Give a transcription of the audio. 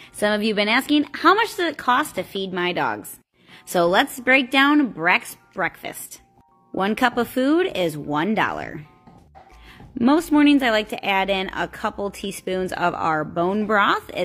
Some of you have been asking, how much does it cost to feed my dogs? So let's break down Breck's breakfast. 1 cup of food is $1. Most mornings I like to add in a couple teaspoons of our bone broth.